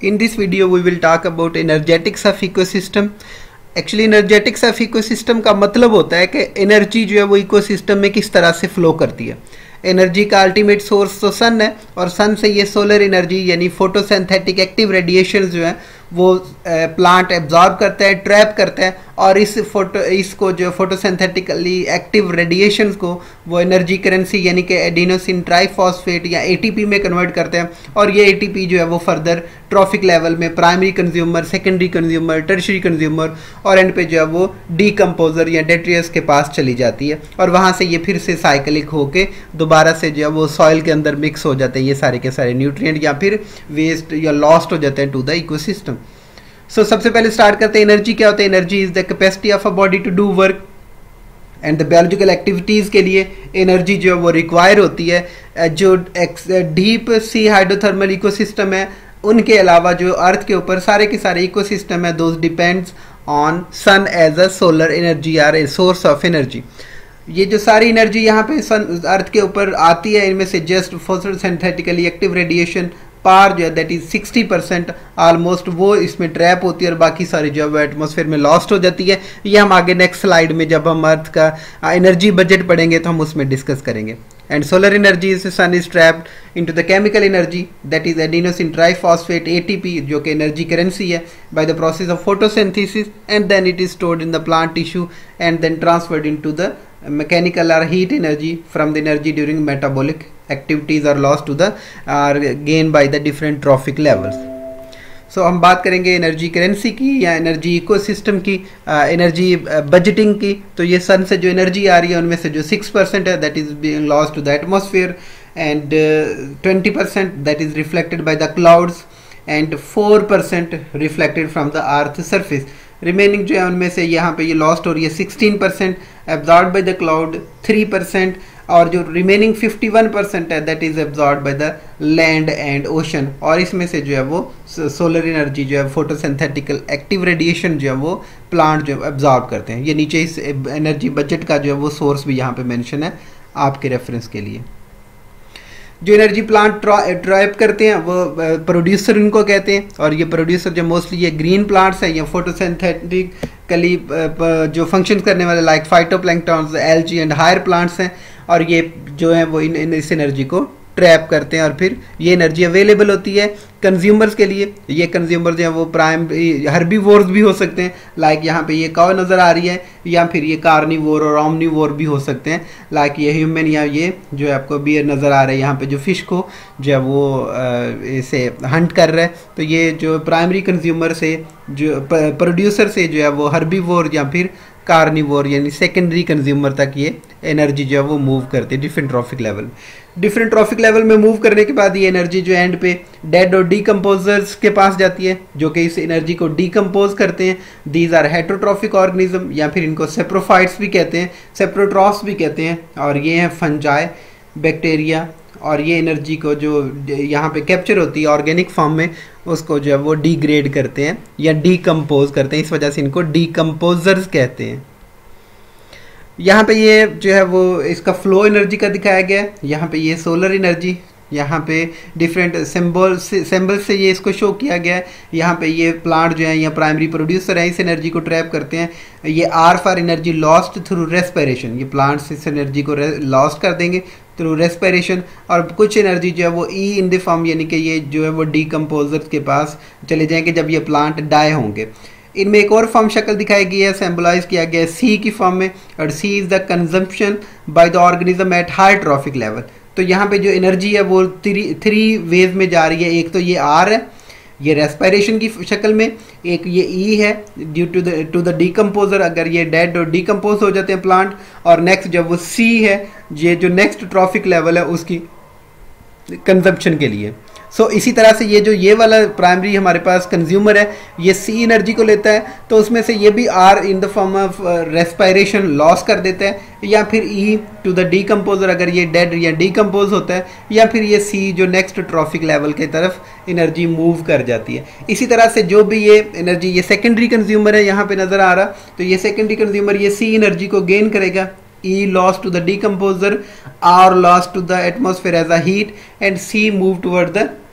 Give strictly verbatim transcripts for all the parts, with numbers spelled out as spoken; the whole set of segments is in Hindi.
In this video we will talk about energetics of ecosystem. Actually energetics of ecosystem का मतलब होता है कि एनर्जी जो है वो इकोसिस्टम में किस तरह से फ्लो करती है। एनर्जी का अल्टीमेट सोर्स तो सन है और सन से ये सोलर एनर्जी यानी फोटोसिंथेटिक एक्टिव रेडिएशन जो है वो प्लांट एब्जॉर्ब करता है, ट्रैप करता है और इस फोटो इसको जो फोटोसिंथेटिकली एक्टिव रेडिएशंस को वो एनर्जी करेंसी यानी कि एडिनोसिन ट्राइफॉस्फेट या एटीपी में कन्वर्ट करते हैं और ये एटीपी जो है वो फर्दर ट्रॉफिक लेवल में primary consumer, secondary consumer, tertiary consumer और एंड पे जो है वो डीकम्पोजर या डेट्रियस के पास चली जाती है और वहाँ से ये फिर से साइकिलिक होके दोबारा से जो है वो सॉइल के अंदर मिक्स हो जाते हैं ये सारे के सारे न्यूट्रिएंट या फिर वेस्ट या लॉस्ट हो जाते हैं to the ecosystem. So so, सबसे पहले स्टार्ट करते हैं एनर्जी क्या होता है। Energy is the capacity of a body to do work and the biological activities के लिए एनर्जी जो है वो रिक्वायर होती है। जो डीप सी हाइड्रोथर्मल इकोसिस्टम है उनके अलावा जो अर्थ के ऊपर सारे के सारे इकोसिस्टम है those depends on sun as a solar energy are a source of energy. ये जो सारी एनर्जी यहाँ पे सन अर्थ के ऊपर आती है इनमें से जस्ट फोटोसिंथेटिकली एक्टिव रेडिएशन पार जो है that is sixty percent almost वो इसमें ट्रैप होती है और बाकी सारी जो है एटमॉस्फेयर में लॉस्ट हो जाती है। ये हम आगे नेक्स्ट स्लाइड में जब हम अर्थ का एनर्जी बजट पढ़ेंगे तो हम उसमें डिस्कस करेंगे। एंड सोलर एनर्जी से sun is trapped into the chemical energy that is adenosine triphosphate ATP जो कि एनर्जी करेंसी है by the process of photosynthesis and then it is stored in the plant tissue and then transferred into the mechanical or heat energy from the energy during metabolic activities are lost to the are gained by the different trophic levels. So so, हम बात करेंगे एनर्जी करेंसी की या एनर्जी इकोसिस्टम की, एनर्जी बजटिंग की। तो ये सन से जो एनर्जी आ रही है उनमें से जो सिक्स परसेंट है that is being lost to the atmosphere and twenty percent that is reflected by the clouds and four percent reflected from the earth surface. Remaining जो है उनमें से यहाँ पे ये लॉस्ट हो रही है sixteen percent absorb by the cloud, three percent और जो रिमेनिंग फिफ्टी वन परसेंट है that is absorb by the land and ocean और इसमें से जो है वो सोलर एनर्जी जो है फोटोसिंथेटिकल एक्टिव रेडिएशन जो है वो प्लांट जो एब्जॉर्ब करते हैं। ये नीचे इस एनर्जी बजट का जो है वो सोर्स भी यहाँ पे मेंशन है आपके रेफरेंस के लिए। जो एनर्जी प्लांट ट्रैप करते हैं वो प्रोड्यूसर इनको कहते हैं और ये प्रोड्यूसर जो मोस्टली ये ग्रीन प्लांट्स हैं या फोटोसिंथेटिकली जो फंक्शन करने वाले like phytoplanktons, algae and higher plants हैं और ये जो है वो इन, इन इस एनर्जी को ट्रैप करते हैं और फिर ये एनर्जी अवेलेबल होती है कंज्यूमर्स के लिए। ये कंज्यूमर्स जो है वो प्राइम हर्बीवोर्स भी हो सकते हैं लाइक यहाँ पे ये काऊ नज़र आ रही है या फिर ये कार्निवोर और ओमनीवोर भी हो सकते हैं लाइक ये ह्यूमन या ये जो है आपको बियर नज़र आ रहा है यहाँ पे जो फिश को जो है वो इसे हंट कर रहा है। तो ये जो प्राइमरी कंज्यूमर से जो प्रोड्यूसर से जो है वो हर्बीवोर या फिर कार्निवोर यानी सेकेंडरी कंज्यूमर तक ये एनर्जी जो है वो मूव करते हैं different trophic level. Different trophic level में मूव करने के बाद ये एनर्जी जो एंड पे डेड और डीकम्पोजर्स के पास जाती है जो कि इस एनर्जी को डीकम्पोज करते हैं। दीज आर हेटरोट्रॉफिक ऑर्गेनिज्म या फिर इनको सेप्रोफाइट्स भी कहते हैं, सेप्रोट्रॉफ्स भी कहते हैं और ये हैं फंजाई, बैक्टीरिया और ये एनर्जी को जो यहाँ पे कैप्चर होती है ऑर्गेनिक फॉर्म में उसको जो है वो डिग्रेड करते हैं या डीकम्पोज करते हैं, इस वजह से इनको डीकम्पोजर्स कहते हैं। यहाँ पे ये जो है वो इसका फ्लो एनर्जी का दिखाया गया है। यहाँ पे ये सोलर एनर्जी, यहाँ पे डिफरेंट सिंबल से सिंबल से ये इसको शो किया गया है। यहाँ पे ये प्लांट जो है या प्राइमरी प्रोड्यूसर है इस एनर्जी को ट्रैप करते हैं। ये are four energy lost through respiration, ये प्लांट्स इस एनर्जी को लॉस्ट कर देंगे थ्रू रेस्पिरेशन और कुछ एनर्जी जो है वो ई इन द फॉर्म यानी कि ये जो है वो डीकम्पोजर्स के पास चले जाएंगे जब ये प्लांट डाई होंगे। इनमें एक और फॉर्म शक्ल दिखाई गई है, सिंबलाइज किया गया है सी की फॉर्म में और C is the consumption by the organism at high trophic level. तो यहाँ पे जो एनर्जी है वो थ्री थ्री वेव में जा रही है। एक तो ये आर है ये रेस्पिरेशन की शक्ल में, एक ये ई है due to the to the decomposer अगर ये डेड और डीकम्पोज हो जाते हैं प्लांट और नेक्स्ट जब वो सी है ये जो नेक्स्ट ट्रॉफिक लेवल है उसकी कंजम्पशन के लिए। सो so, इसी तरह से ये जो ये वाला प्राइमरी हमारे पास कंज्यूमर है ये सी एनर्जी को लेता है तो उसमें से ये भी are in the form of respiration loss कर देता है या फिर ई टू द डीकम्पोजर अगर ये डेड या डीकम्पोज होता है या फिर ये सी जो नेक्स्ट ट्रॉफिक लेवल की तरफ एनर्जी मूव कर जाती है। इसी तरह से जो भी ये एनर्जी ये सेकेंडरी कंज्यूमर है यहाँ पे नज़र आ रहा तो ये सेकेंडरी कंज्यूमर ये सी एनर्जी को गेन करेगा E lost to the decomposer, R lost to the atmosphere as a heat and C moved toward the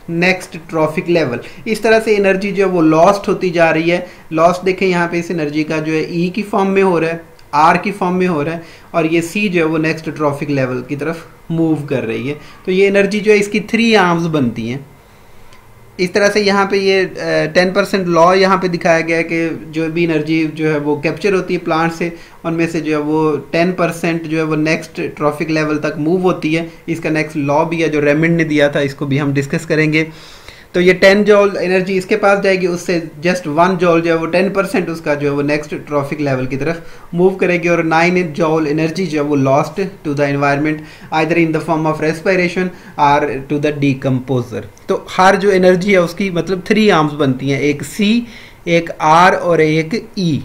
next trophic level. इस तरह से एनर्जी जो है वो लॉस्ट होती जा रही है। लॉस्ट देखें यहाँ पे इस एनर्जी का जो है ई की फॉर्म में हो रहा है, आर की फॉर्म में हो रहा है, और ये सी जो है वो नेक्स्ट ट्रॉफिक लेवल की तरफ मूव कर रही है। तो ये एनर्जी जो है इसकी थ्री आर्म्स बनती हैं। इस तरह से यहाँ पे ये टेन परसेंट लॉ यहाँ पे दिखाया गया है कि जो भी एनर्जी जो है वो कैप्चर होती है प्लांट से, उनमें से जो है वो टेन परसेंट जो है वो नेक्स्ट ट्रॉफिक लेवल तक मूव होती है। इसका नेक्स्ट लॉ भी है जो रेमंड ने दिया था, इसको भी हम डिस्कस करेंगे। तो ये टेन जॉल एनर्जी इसके पास जाएगी, उससे जस्ट वन जॉल जो है वो टेन परसेंट उसका जो है वो नेक्स्ट ट्रॉफिक लेवल की तरफ मूव करेगी, और नाइन जॉल एनर्जी जो है वो lost to the environment either in the form of respiration और टू द डीकम्पोजर। तो हर जो एनर्जी है उसकी मतलब थ्री आर्म्स बनती हैं, एक सी, एक आर और एक ई।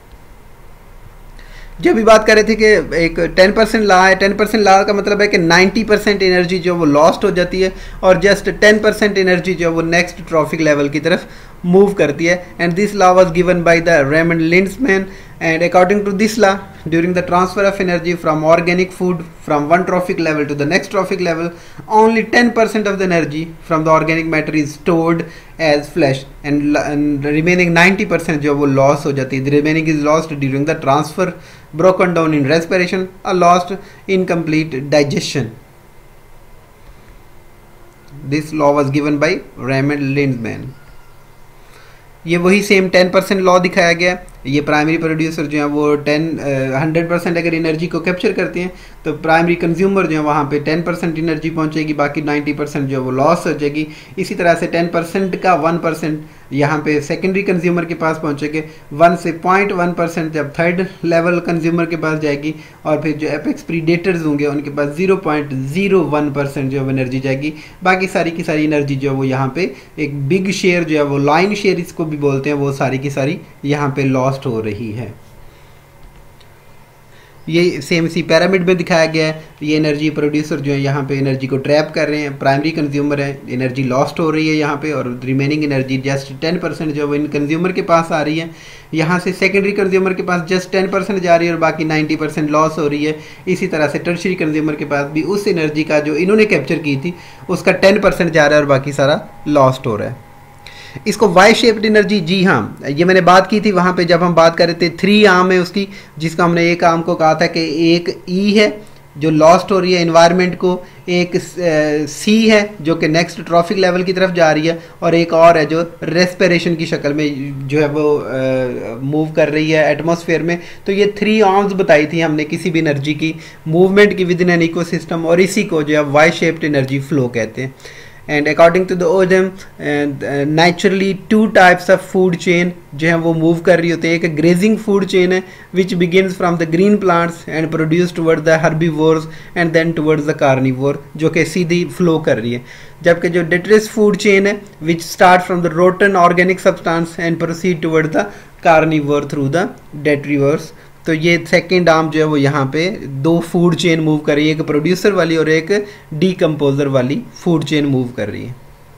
जो भी बात कर रहे थे कि एक टेन परसेंट ला है, टेन परसेंट ला का मतलब है कि नाइन्टी परसेंट एनर्जी जो वो लॉस्ट हो जाती है और जस्ट टेन परसेंट एनर्जी जो वो नेक्स्ट ट्रॉफिक लेवल की तरफ मूव करती है। And this law was given by the Raymond Lindeman, and according to this law, during the transfer of energy from organic food from one trophic level to the next trophic level, only ten percent of the energy from the organic matter is stored as flesh, and, and the remaining ninety percent जो वो loss हो जाती है। The remaining is lost during the transfer, broken down in respiration, or lost in complete digestion. This law was given by Raymond Lindsman. ये वही सेम टेन परसेंट लॉ दिखाया गया। ये प्राइमरी प्रोड्यूसर जो है वो टेन हंड्रेड परसेंट अगर एनर्जी को कैप्चर करते हैं तो प्राइमरी कंज्यूमर जो है वहाँ पे टेन परसेंट एनर्जी पहुँचेगी, बाकी नाइन्टी परसेंट जो है वो लॉस हो जाएगी। इसी तरह से टेन परसेंट का वन परसेंट यहाँ पे सेकेंडरी कंज्यूमर के पास पहुँचेंगे, वन से पॉइंट वन परसेंट जब थर्ड लेवल कंज्यूमर के पास जाएगी, और फिर जो एपेक्स प्रीडेटर्स होंगे उनके पास zero point zero one percent जो है एनर्जी जाएगी। बाकी सारी की सारी एनर्जी जो है वो यहाँ पे एक बिग शेयर जो है वो लाइन शेयर इसको भी बोलते हैं, वो सारी की सारी यहाँ पे लॉस्ट हो रही है। ये सेम इसी पैरामिड में दिखाया गया है। ये एनर्जी प्रोड्यूसर जो है यहाँ पे एनर्जी को ट्रैप कर रहे हैं, प्राइमरी कंज्यूमर है, एनर्जी लॉस्ट हो रही है यहाँ पे, और remaining energy just ten percent जो है वो इन कंज्यूमर के पास आ रही है। यहाँ से सेकेंडरी कंज्यूमर के पास जस्ट टेन परसेंट जा रही है और बाकी नाइन्टी परसेंट लॉस हो रही है। इसी तरह से टर्शरी कंज्यूमर के पास भी उस एनर्जी का जो इन्होंने कैप्चर की थी उसका टेन परसेंट जा रहा है और बाकी सारा लॉस्ट हो रहा है। इसको वाई शेप्ड एनर्जी, जी हाँ, ये मैंने बात की थी वहाँ पे जब हम बात कर रहे थे थ्री आर्म है उसकी, जिसका हमने एक आर्म को कहा था कि एक ई है जो लॉस्ट हो रही है एनवायरनमेंट को, एक सी है जो कि नेक्स्ट ट्रॉफिक लेवल की तरफ जा रही है, और एक और है जो रेस्पिरेशन की शक्ल में जो है वो मूव कर रही है एटमॉस्फेयर में। तो ये थ्री आर्म्स बताई थी हमने किसी भी एनर्जी की मूवमेंट की विद इन एन इकोसिस्टम, और इसी को जो है वाई शेप्ड एनर्जी फ्लो कहते हैं। And according to the Odum naturally two types of food chain जो है वो मूव कर रही होती है। एक ग्रेजिंग फूड चेन है which begins from the green plants and produce toward the herbivores and then towards the carnivore, जो कि सीधी फ्लो कर रही है। जबकि जो डेट्रिस फूड चेन है which start from the rotten organic substance and proceed toward the carnivore through the detritivores. तो ये सेकेंड आर्म जो है वो यहाँ पे दो फूड चेन मूव कर रही है, एक प्रोड्यूसर वाली और एक डीकम्पोजर वाली फूड चेन मूव कर रही है।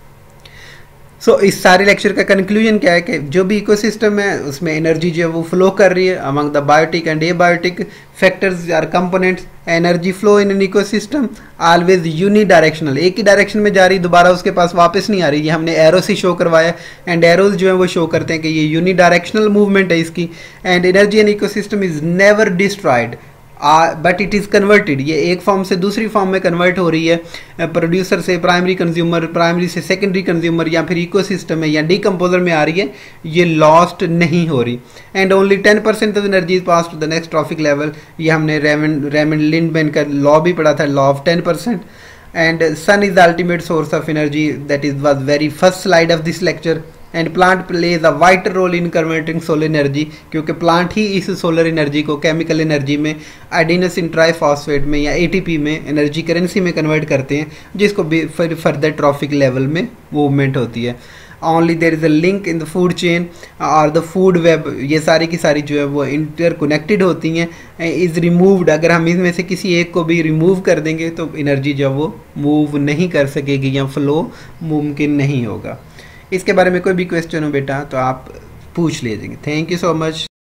सो so, इस सारे लेक्चर का कंक्लूजन क्या है कि जो भी इकोसिस्टम है उसमें एनर्जी जो है वो फ्लो कर रही है among the biotic and abiotic factors or components. Energy flow in an ecosystem always unidirectional, एक ही डायरेक्शन में जा रही, दोबारा उसके पास वापस नहीं आ रही। ये हमने एरो से शो करवाया, एंड एरोज जो है वो शो करते हैं कि ये यूनी डायरेक्शनल मूवमेंट है इसकी। And energy in ecosystem is never destroyed but it is converted, ये एक फॉर्म से दूसरी फॉर्म में कन्वर्ट हो रही है। प्रोड्यूसर से प्राइमरी कंज्यूमर, प्राइमरी से सेकेंडरी कंज्यूमर, या फिर इकोसिस्टम में या डीकम्पोजर में आ रही है, ये लॉस्ट नहीं हो रही। And only ten percent of energy is pass to the next trophic level. ये हमने रेमंड रेमंड लिंडमैन का लॉ भी पढ़ा था, law of ten percent. And sun is the ultimate source of energy, that is was very first slide of this lecture. And plant plays a vital role in converting solar energy, क्योंकि प्लांट ही इस सोलर एनर्जी को केमिकल एनर्जी में, एडिनोसिन ट्राइफॉस्फेट में या एटीपी में, एनर्जी करेंसी में कन्वर्ट करते हैं, जिसको भी फिर फर्दर ट्रॉफिक लेवल में मूवमेंट होती है। Only there is a link in the food chain और द फूड वेब, ये सारी की सारी जो है वो इंटर कनेक्टेड होती हैं। इज़ रिमूव्ड, अगर हम इनमें से किसी एक को भी रिमूव कर देंगे तो एनर्जी जो वो मूव नहीं कर सकेगी या फ्लो मुमकिन नहीं होगा। इसके बारे में कोई भी क्वेश्चन हो बेटा तो आप पूछ लीजिएगा। Thank you so much.